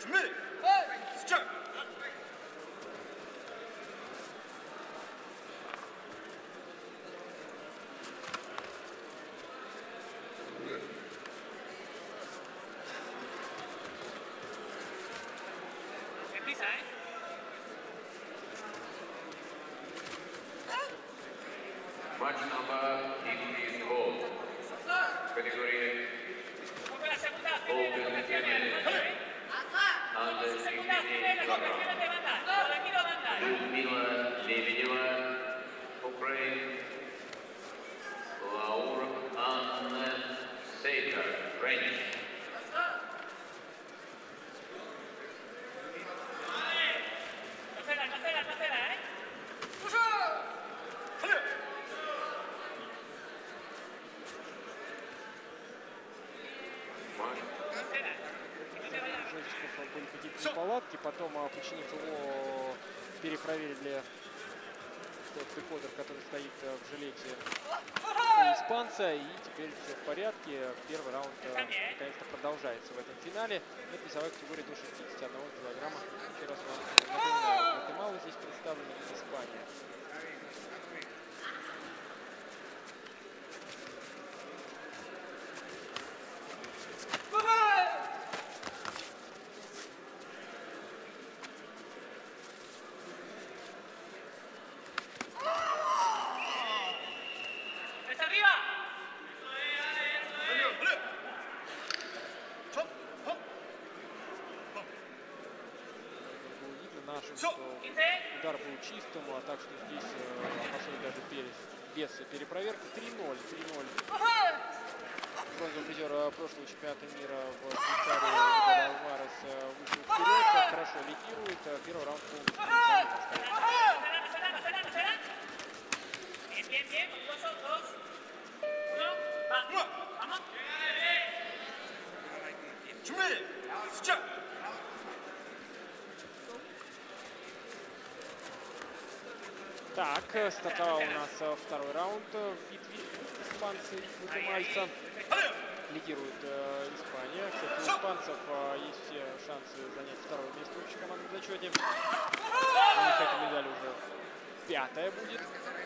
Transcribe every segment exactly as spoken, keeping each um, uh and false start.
Match number is called. Category Open Female. Under sixteen kilograms. Людмила Лебедева, Ukraine. Laura Anna Seita, French. Были какие-то неполадки, потом починив его, перепроверили тот декодер, который стоит в жилете у испанца, и теперь все в порядке. Первый раунд наконец-то продолжается в этом финале. Это весовая категория до шестидесяти одного килограмма. Еще раз вам напоминаю, Гватемала здесь представлена, и Испания. Удар был чистым, а так что здесь э, обошлось даже без, без перепроверки. три ноль. три ноль. Бронзовый призер прошлого чемпионата мира в Швейцарии Видаль Альварес вышел вперед, хорошо лидирует. Первый раунд полностью Так, стартовал у нас второй раунд в битве испанца и гватемальца. Лидирует э, Испания. Кстати, у испанцев э, есть все шансы занять второе место в общей командном зачете. У них эта медаль уже пятая будет.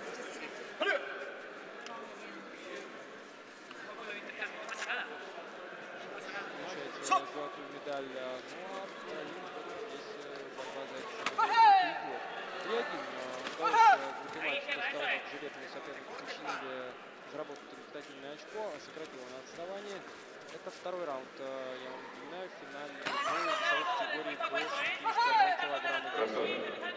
Получается золотую медаль. Ну а здесь борьба за это три один. Гватемальцы после того, как жилетные соперники починили, заработать результативное очко, сократило на отставание. Это второй раунд, я вам напоминаю, в финале весовой категории до шестидесяти одного килограмма.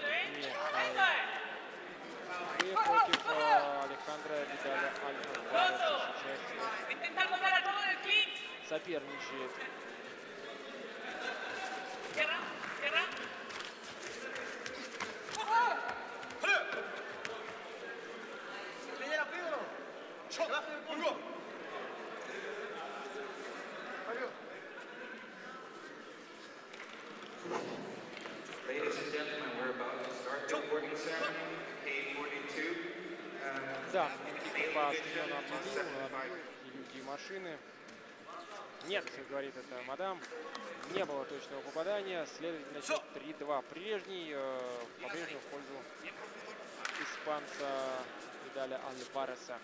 И против Алехандро Видаля Альвареса сейчас соперничает. Да, по стадиону объявил, и люди, и машины. Нет, говорит это мадам, не было точного попадания, следовательно, счет три два. Прежний, э, по-прежнему в пользу испанца Видаля Альвареса.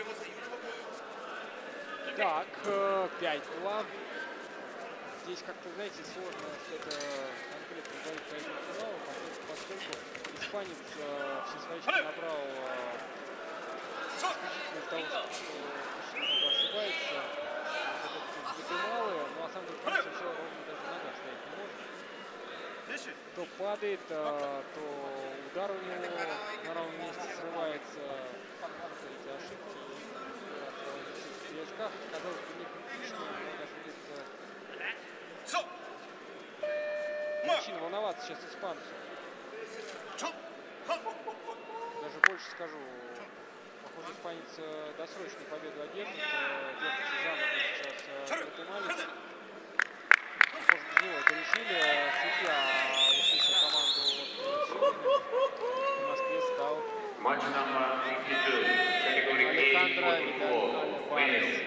Так, пять-два. Здесь как-то, знаете, сложно что-то конкретно говорить по этому финалу, поскольку испанец э, все свои очки набрал э, исключительно из того, что очень много ошибается. Вот это задымалы, но на самом деле Франция все ровно даже на ногах стоять не может. То падает, э, то удар у него на ровном месте срывается. Эти ошибки в очках, казалось бы, не критично, но даже есть причина волноваться сейчас испанцу. Даже больше скажу, похоже, испанец досрочную победу одержит. Держится за ногу сейчас Гватемалец. Похоже, без него это решили. Судья услышал команду от Сюрина. В Москве стал Match number fifty-two, category A, Алехандро football, Альварес.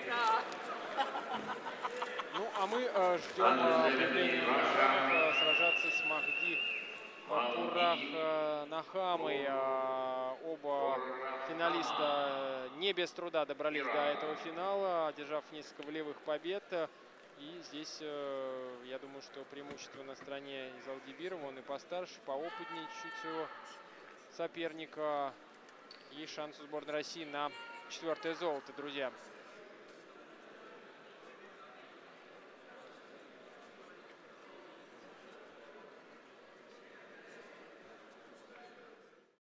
Ну, а мы э, ждем э, появления э, сражаться с Махди Пурах э, Нахамой. Э, оба финалиста не без труда добрались до этого финала, одержав несколько волевых побед. И здесь, э, я думаю, что преимущество на стороне Изалдибирова. Он и постарше, поопытнее чуть всего соперника. Есть шанс у сборной России на четвертое золото, друзья.